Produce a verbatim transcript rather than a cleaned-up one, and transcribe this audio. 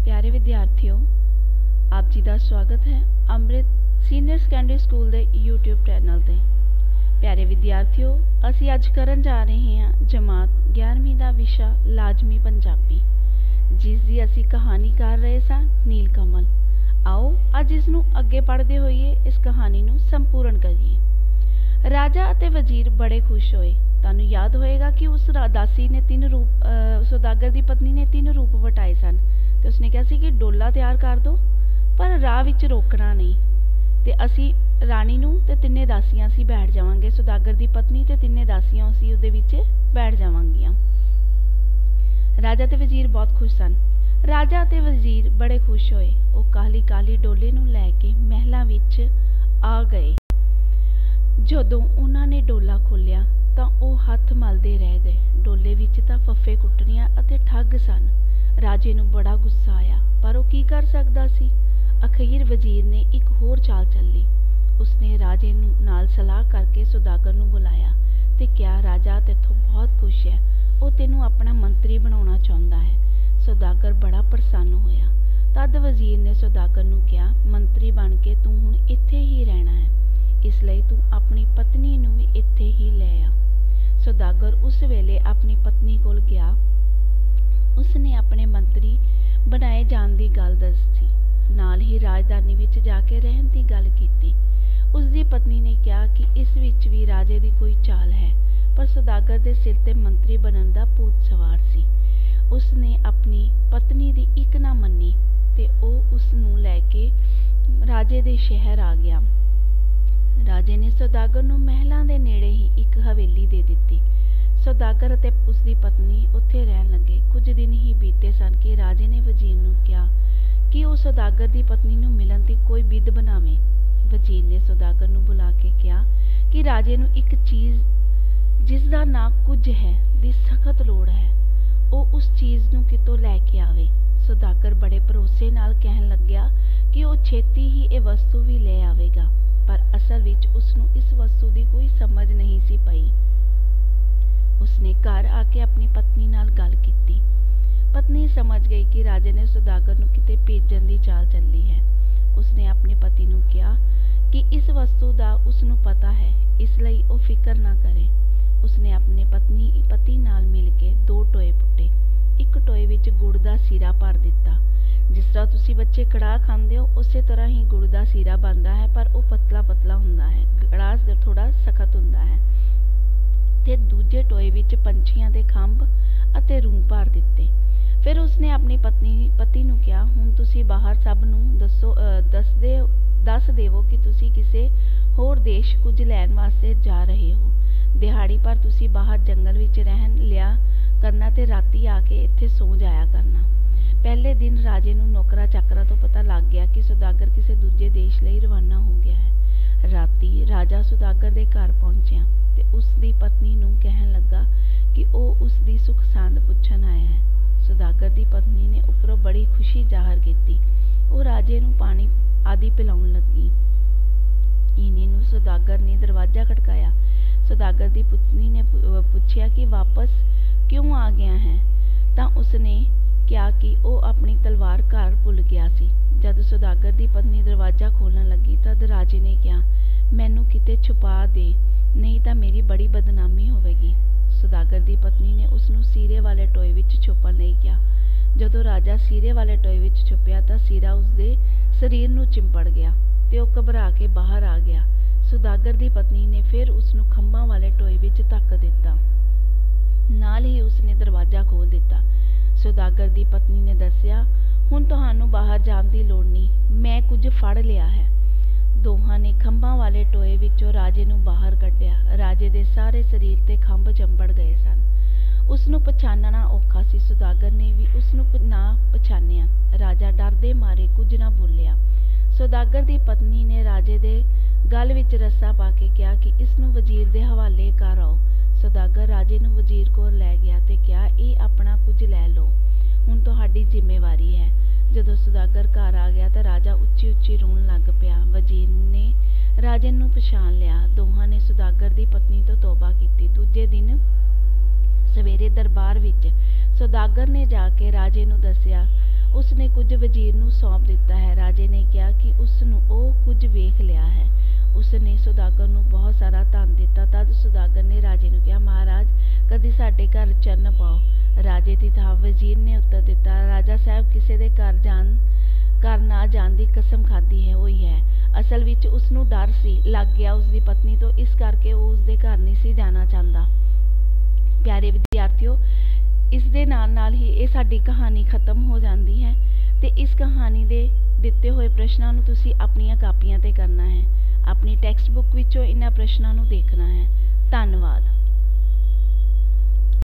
प्यारे विद्यार्थियों, आप जी का स्वागत है अमृत सीनियर सैकेंडरी स्कूल के यूट्यूब चैनल ते। प्यारे विद्यार्थियों, असी अज करन जा रहे हैं जमात ग्यारहवीं का विशा लाजमी पंजाबी, जिसकी असी कहानी कर रहे सन नीलकमल। आओ अज इसनू अगे पढ़ते हुए इस कहानी नू संपूर्ण करिए। राजा अते वजीर बड़े खुश होए। तुहानू याद होएगा कि उस दासी ने तीन रूप सौदागर की पत्नी ने तीन रूप वटाए सन तो उसने कहा सी कि डोला तैयार कर दो पर राह विच रोकना नहीं, ते असी राणी नू ते तिन्ने दासियां असी बैठ जावांगे। सौदागर की पत्नी ते तिन्ने दासियां असी उहदे विच बैठ जावांगियां। राजा ते वजीर बहुत खुश सन। राजा ते वजीर बड़े खुश होए। वो काली काली डोले नू लैके महलां विच आ गए। जदों उन्हां ने डोला खोलिया तां वो हथ मलदे रह गए। डोले विच तां फफे कुटनियां अते ठग सन। राजे नू बड़ा गुस्सा आया, पर वो की कर सकदा सी। अखीर वजीर ने एक होर चाल चली। उसने राजे नू नाल सलाह करके सौदागर नू बुलाया ते क्या राजा तेथों बहुत खुश है, वो तेनू अपना मंत्री बनाउणा चाहुंदा है। सौदागर बड़ा प्रसन्न होया। तद वजीर ने सौदागर नू कहा, मंत्री बन के तू हुण इत्थे ही रहना है, इसलिए तू अपनी पत्नी नू भी इत्थे ही ले आ। सौदागर उस वेले अपनी पत्नी कोल गया। उसने अपने मंत्री बनाए जान की गल दसी, नाल ही राजधानी विच जाके रहन की गल कीती। उसकी पत्नी ने कहा कि इस विच भी राजे की कोई चाल है, पर सौदागर दे सिर ते मंत्री बनन दा भूत सवार सी। उसने अपनी पत्नी दी इक ना मन्नी ते ओ उसनू लैके राजे दे शहर आ गया। राजे ने सौदागर नू महलां दे नेड़े ही एक हवेली दे दिती। सौदागर अते उसकी पत्नी उत्थे रहन लगे। कुछ दिन ही बीते सन कि राजे ने वजीर नू कहा कि वो सौदागर की पत्नी नू मिलन दी कोई विध बनावे। वजीर ने सौदागर नू बुला के कहा कि राजे नू एक चीज़ जिसका ना कुछ है दी सख्त लोड़ है, वो उस चीज़ नू कितों लैके आवे। सौदागर बड़े भरोसे नाल कहन लग्या कि वो छेती ही ये वस्तु भी ले आवेगा, पर असल विच उसनू इस वस्तु की कोई समझ नहीं सी पई। उसने घर आके अपनी पत्नी नाल गल कीती। पत्नी समझ गई कि राजे ने सौदागर नू किते भेजन की चाल चली है। उसने अपने पति नू कहा कि इस वस्तु का उसनू पता है, इसलिए वो फिक्र ना करे। उसने अपने पत्नी पति नाल मिल के दो टोए पुट्टे। एक टोए विच गुड़ का सीरा भर दिता। जिस तरह तुसी बच्चे कड़ाह खांदे हो उस तरह ही गुड़ का सीरा बनता है, पर वो पतला पतला हुंदा है, कड़ाह थोड़ा सख्त हुंदा है। ते दूजे टोए विच पंछियां दे खंभ अते रूं भर दिते। फिर उसने अपनी पत्नी पति नू कहा, हुण तुसी बाहर सब नू दसो दस दे दस देवो कि तुसी किसे होर देश कुछ लैण वास्ते जा रहे हो। दिहाड़ी पर तुसी बाहर जंगल विच रहन लिया करना ते राती आके इत्थे सो जाया करना। पहले दिन राजे नू नौकरा चाकरा तो पता लग गया कि सौदागर किसी दूजे देश लई रवाना हो गया है। राती राजा सौदागर दे घर पहुंचिया ते उसदी पत्नी नू कहन लगा कि वो उसदी सुख सांद पुछन आया है। सौदागर दी पत्नी ने उपरों बड़ी खुशी जाहिर की। वो राजे नू पानी आदि पिलाउण लगी। इन्हीं नू सौदागर ने दरवाजा खटकाया। सौदागर दी पत्नी ने पूछया कि वापस क्यों आ गया है, तां उसने कहा कि वो अपनी तलवार घर भुल गया सी। जद सौदागर दी पत्नी दरवाजा खोलण लगी तद राजे ने कहा, मैनू किते छुपा दे, नहीं तां मेरी बड़ी बदनामी होवेगी। सौदागर दी पत्नी ने उसनू सीरे वाले टोए विच छुपण लई कहा। जदों राजा सीरे वाले टोए विच छुपिया तां सीरा उसदे शरीर नू चिंपड़ गया ते वो घबरा के बाहर आ गया। सौदागर दी पत्नी ने फिर उसनू खंभां वाले टोए विच धक्क दिता। नाल ही उसने दरवाजा खोल दिता। सौदागर दी पत्नी ने दस्सिया, हुण तुहानू बाहर जाण दी लोड़ नहीं, मैं कुछ फड़ लिया है। दोहां ने खंभां वाले टोए विचों राजे नू बाहर कढ़िया। राजे दे सारे शरीर ते खंभ चंबड़ गए सन। उसनू पछाणना औखा सी। सौदागर ने भी उसनू ना पछाणिया। राजा डर दे मारे कुछ ना बोलिया। सौदागर दी पत्नी ने राजे दे गल विच रस्सा पा के कहा कि इसनू वजीर दे हवाले कर आओ। सौदागर राजे नू वजीर कोल लै गया ते कहा, ये अपना कुछ लै लो, हुण तुहाडी जिम्मेवारी है। जदों सौदागर घर आ गया तो राजा उच्ची उच्ची रोन लग पिया। वजीर ने राजे नू पछाण लिया। दोहां ने सौदागर दी पत्नी तो तौबा की। दूजे दिन सवेरे दरबार विच सौदागर ने जाके राजे नू दस्सिया। उसने कुछ वजीर नूं सौंप दिता है। राजे ने कहा कि उसनूं ਉਹ ਕੁਝ ਵੇਖ ਲਿਆ है। उसने सुदागर नूं बहुत सारा धन दिता। तद सुदागर ने राजे नूं कहा, महाराज कदी साडे घर चन्न पाओ। राजे दी थां वजीर ने उत्तर दिता, राजा साहब किसी दे घर जान घर ना जाण दी कसम खाधी है होई है। असल विच उसनूं डर सी लग गया उसदी पत्नी तो, इस करके वो उसदे घर नहीं सी जाना चाहता। प्यारे विद्यार्थियों, इस दे नाल नाल ही ये साडी कहानी खत्म हो जाती है। तो इस कहानी दे दिते हुए प्रश्नों नूं तुसीं अपनियां कापियां ते करना है। अपनी टैक्सट बुक विचों इन्हां प्रश्नों नूं देखना है। धन्नवाद।